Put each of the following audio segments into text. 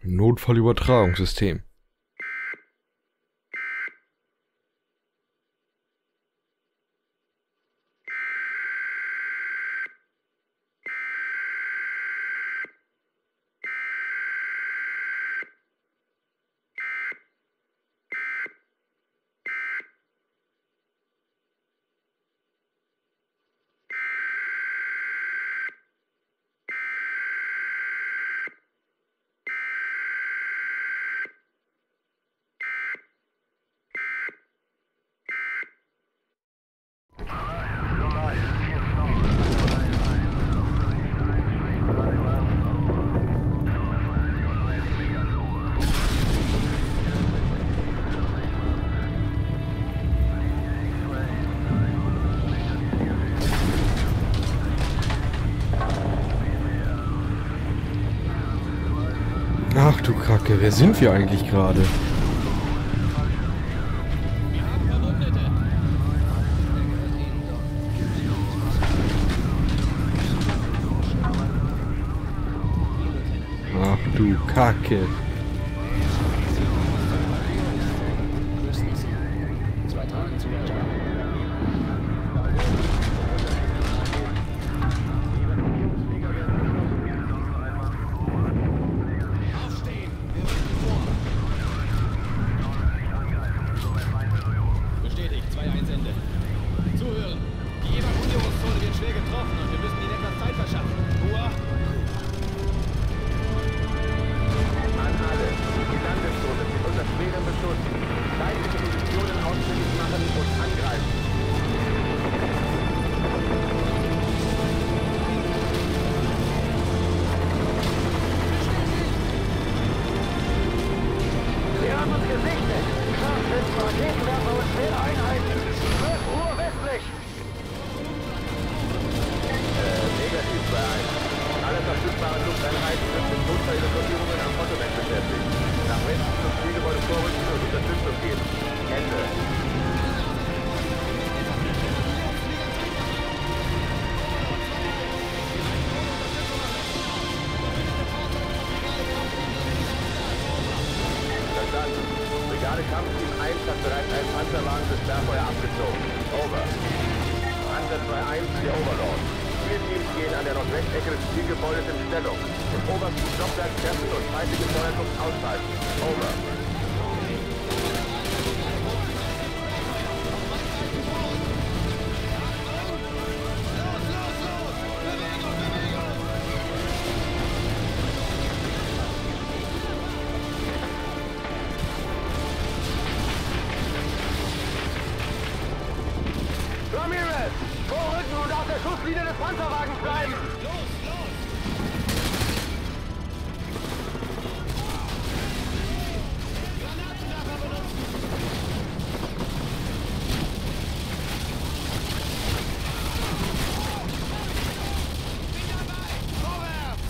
Notfallübertragungssystem. Ach du Kacke, wer sind wir eigentlich gerade? Ach du Kacke. Brigade Kampfteam 1 hat bereits einen Panzerwagen für Sperrfeuer abgezogen. Over. Panzer 2-1, der Overlord. Vier Teams gehen an der Nordwestecke des Zielgebäudes in Stellung. Im obersten Stockwerk treffen und feindliche Feuertrupps ausschalten. Over. Ramirez! Vorrücken und auf der Schusslinie des Panzerwagens bleiben! Los, los! Granatwerfer benutzen! Bin dabei! Vorwärts!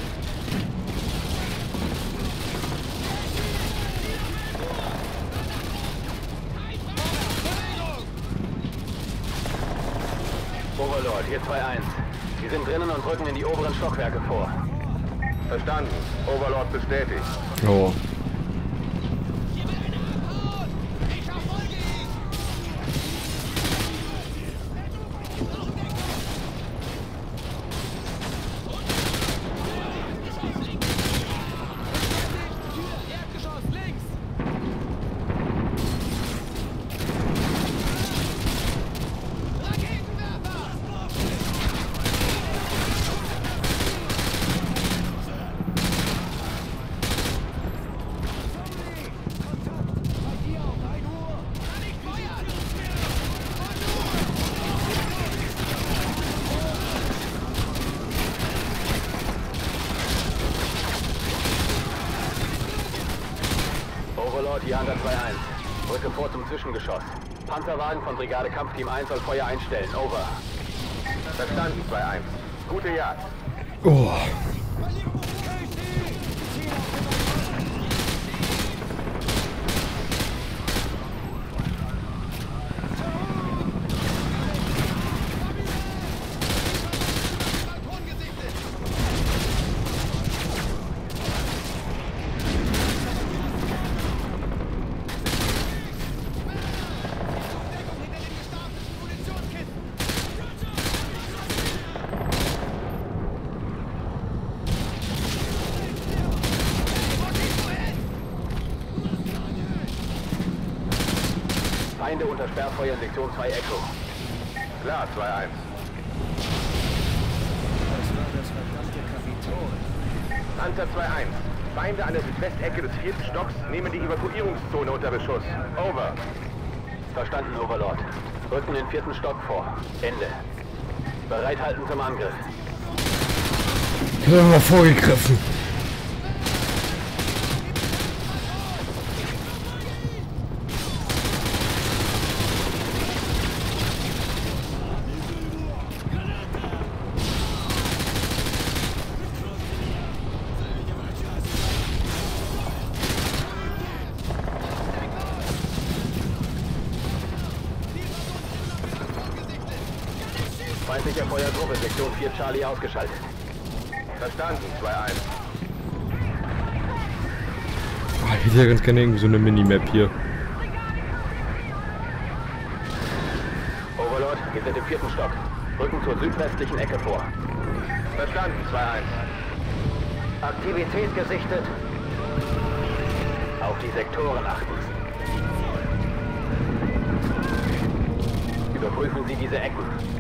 Overlord, hier 2-1. Sie sind drinnen und rücken in die oberen Stockwerke vor. Verstanden. Overlord bestätigt. Oh. Ich verfolge ihn! Erdgeschoss links! Overlord, Jager 2-1. Rücke vor zum Zwischengeschoss. Panzerwagen von Brigade Kampfteam 1 soll Feuer einstellen. Over. Verstanden, 2-1. Gute Jagd. Oh. Feinde unter Sperrfeuer in Sektion 2 Echo. Klar, 2-1. Das war das verdammte Kapitol. Panther 2-1. Feinde an der Südwestecke des 4. Stocks nehmen die Evakuierungszone unter Beschuss. Over. Verstanden, Overlord. Rücken den 4. Stock vor. Ende. Bereithalten zum Angriff. Ich hab mal vorgegriffen. Feindlicher Feuergruppe, Sektion 4 Charlie ausgeschaltet. Verstanden, 2-1. Ich hätte ja ganz gerne irgendwie so eine Minimap hier. Overlord, wir sind im 4. Stock. Rücken zur südwestlichen Ecke vor. Verstanden, 2-1. Aktivität gesichtet. Auf die Sektoren achten. Überprüfen Sie diese Ecken.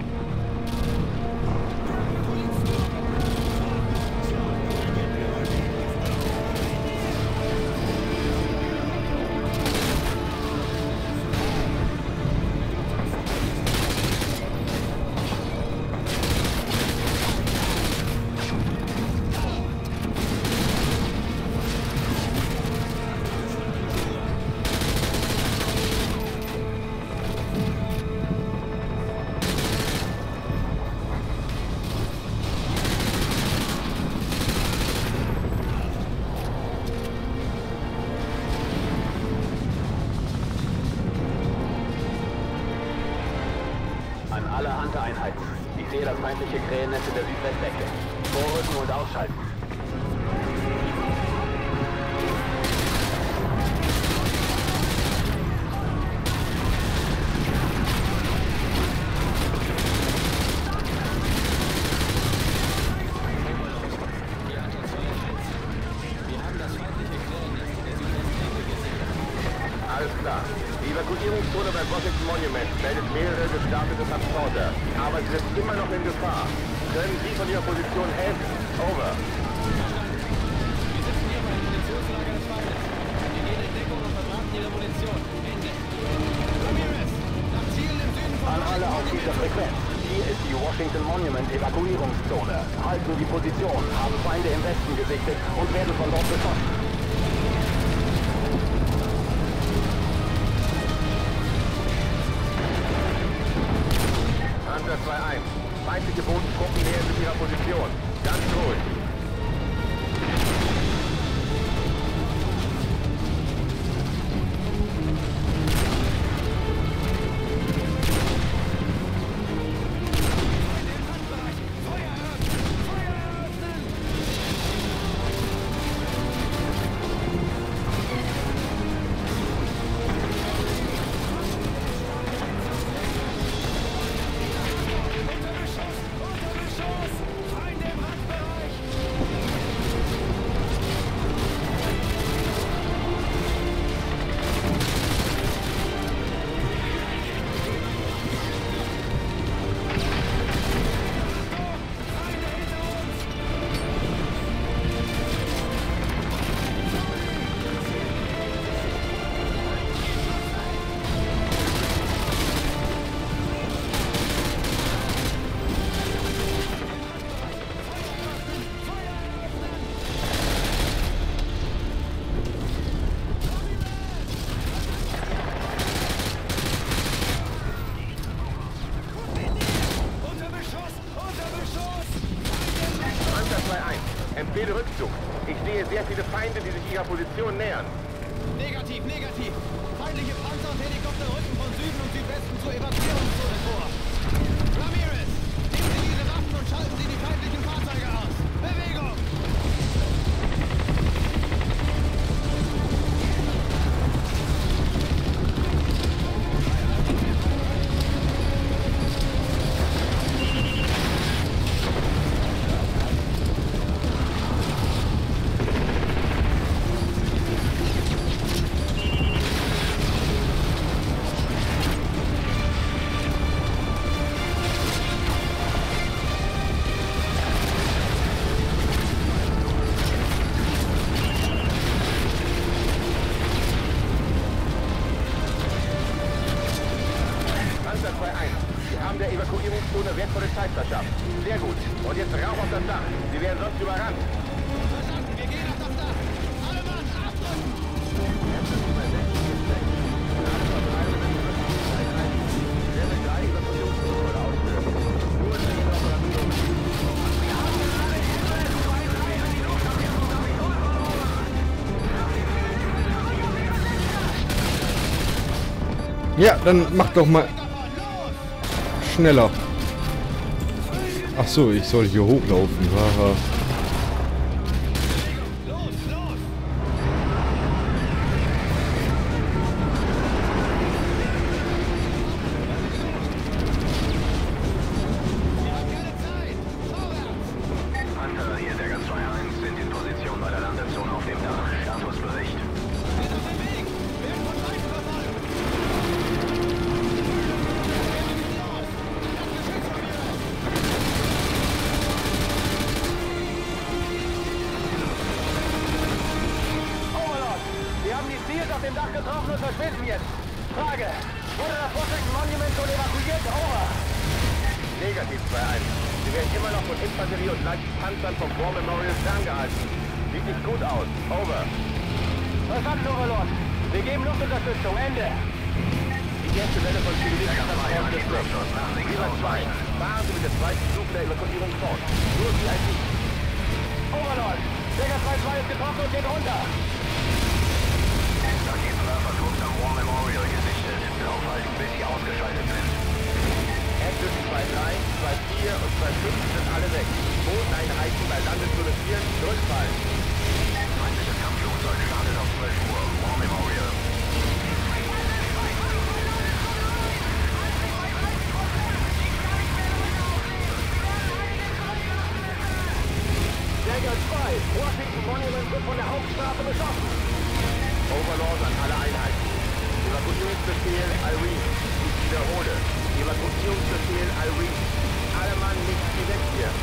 An alle Hunter-Einheiten. Ich sehe das feindliche Krähennest in der Südwestecke. Vorrücken und ausschalten. Alles klar. Die Evakuierungszone beim Washington Monument meldet mehrere gestartete Transporter. Aber sie sind immer noch in Gefahr. Können Sie von Ihrer Position helfen? Over. Wir sitzen hier beim Munitionslager des Feindes. Wir gehen in Deckung und verbraten Ihre Munition. Ende. Ramirez, nach Zielen im Süden von An alle auf dieser Frequenz. Hier ist die Washington Monument Evakuierungszone. Halten die Position, haben Feinde im Westen gesichtet und werden von dort beschossen. Panther 2-1. Feindliche Bodentruppen nähern sich ihrer Position. Ganz ruhig. Empfehle Rückzug. Ich sehe sehr viele Feinde, die sich ihrer Position nähern. Negativ, negativ. Feindliche Panzer und Helikopter rücken von Süden und Südwesten zur Evakuierungszone vor. Ramirez, nehmen Sie diese Waffen und schalten Sie die feindlichen Fahrzeuge aus. Bewegung! Panzer 2-1. Sie haben der Evakuierungszone wertvolle Zeit verschafft. Sehr gut. Und jetzt rauf auf das Dach. Sie werden sonst überrannt. Verstanden, wir gehen auf das Dach. Alle Mann, Achtung! Ja, dann mach doch mal schneller. Ach so, ich soll hier hochlaufen. Haha. Los, los! Wir haben keine Zeit! Vorwärts! Hunter, hier Decker 2-1, sind in Position bei der Landezone auf dem Dach. Statusbericht. Wir sind auf dem Weg! Werden von Feinden verfolgt! Overlord, wir haben die Ziels auf dem Dach getroffen und verschwinden jetzt. Frage, wurde das Washington Monument schon evakuiert? Over. Negativ 2-1. Sie werden immer noch von Infanterie und leichten Panzern vom War Memorial ferngehalten. Sieht nicht gut aus. Over. Verstanden, Overlord. Wir geben Luftunterstützung. Ende. Die erste Welle von Zivilisten transportiert wird. Lima 2. Fahren Sie mit der zweiten Stufe der Evakuierung fort. Nur Sie ein Lied. Overlord, Decker 2-2 ist getroffen und geht runter. Raketenwerfer am War Memorial gesichtet. Aufhalten, bis sie ausgeschaltet sind. Access 2-3, 2-4 und 2-5 sind alle weg. Bodeneinheiten bei Landezone 4 zurückfallen. Feindliches Kampfflugzeug startet auf 12 Uhr. War Memorial. Decker 2, Washington Monument wird von der Hauptstraße beschossen. Overlord an alle Einheiten. Evakuierungsbefehl Irene. Ich wiederhole. Evakuierungsbefehl Irene. Alle Mann nicht evakuieren.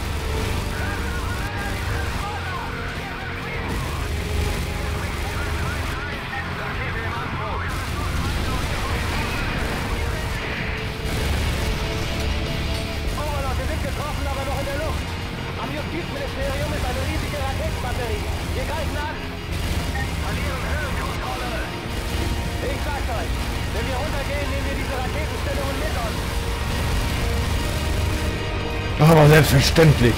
Overlord, wir sind getroffen, aber noch in der Luft. Am Justizministerium ist eine riesige Raketenbatterie. Wir greifen an. Verlieren Höhenkontrolle. Ich sag's euch. Wenn wir runtergehen, nehmen wir diese Raketenstellungen mit uns. Aber selbstverständlich.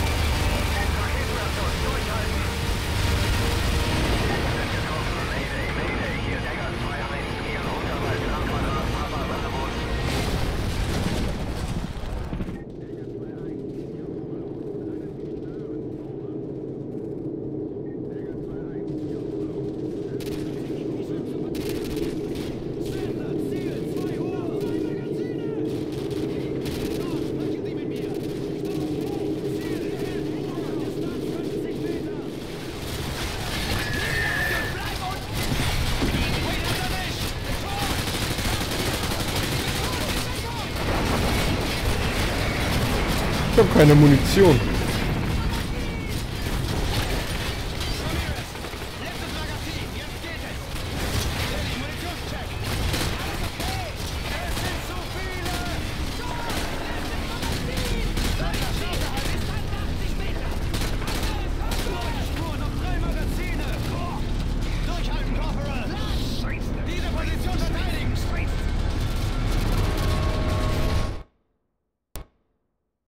Ich habe keine Munition.